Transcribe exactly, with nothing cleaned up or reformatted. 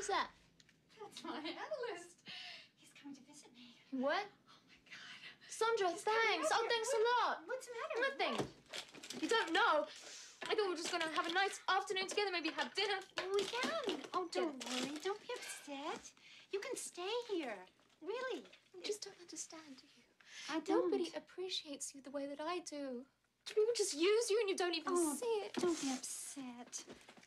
Who's that? That's my analyst. He's coming to visit me. What? Oh, my God. Sandra, He's thanks. Oh, thanks what, a lot. What's the matter? Nothing. You don't know. I thought we were just going to have a nice afternoon together, maybe have dinner. Oh, we can. Oh, don't worry. Don't be upset. You can stay here. Really. You just don't understand, do you? I don't. Nobody appreciates you the way that I do. People just use you and you don't even oh, see it. Don't be upset.